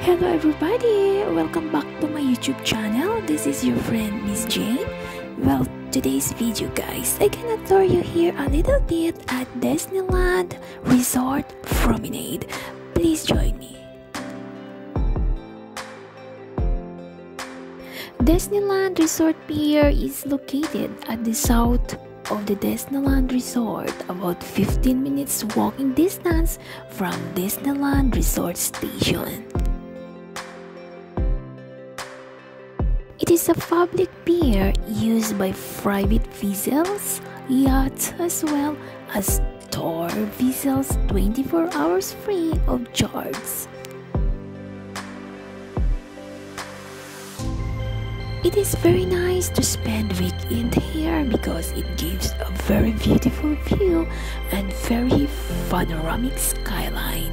Hello everybody, welcome back to my YouTube channel. This is your friend Miss Jane. Well, today's video guys, I gonna tour you here a little bit at Disneyland Resort Promenade. Please join me. Disneyland Resort Pier is located at the south of the Disneyland Resort, about 15 minutes walking distance from Disneyland Resort Station. It is a public pier used by private vessels, yachts, as well as tour vessels 24 hours free of charge. It is very nice to spend weekend here because it gives a very beautiful view and very panoramic skyline.